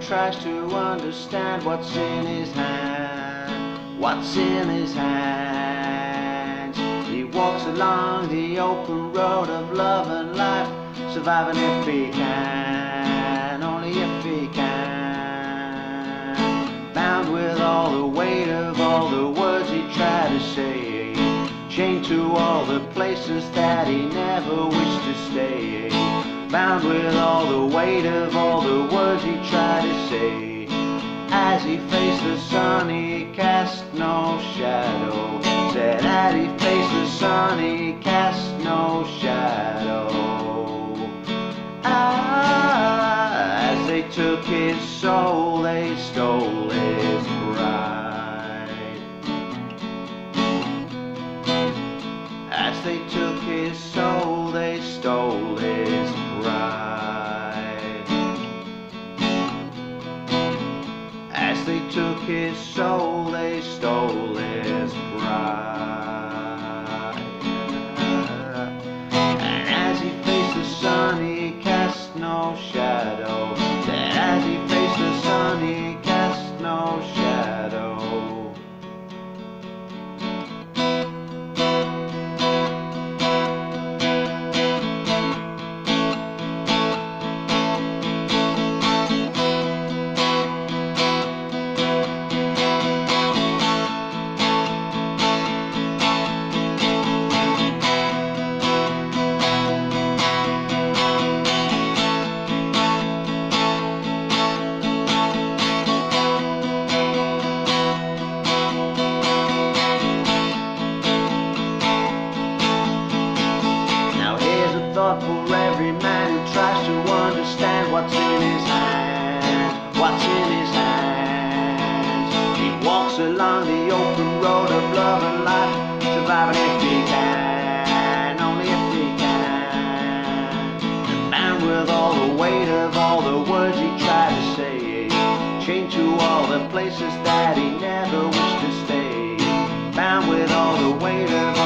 tries to understand what's in his hand, what's in his hand. He walks along the open road of love and life, surviving if he can, only if he can. Bound with all the weight of all the words he tried to say, chained to all the places that he never wished to stay. Bound with all the weight of all the words he tried to say. As he faced the sun he cast no shadow. Said as he faced the sun he cast no shadow. As they took his soul they stole his pride. As they took his soul they stole his pride. As they took his soul they stole his pride. And as he faced the sun he cast no shadow. That as he faced the sun he cast no shadow. For every man who tries to understand what's in his hand, what's in his hand. He walks along the open road of love and life, surviving if he can, only if he can. And bound with all the weight of all the words he tried to say, chained to all the places that he never wished to stay. Bound with all the weight of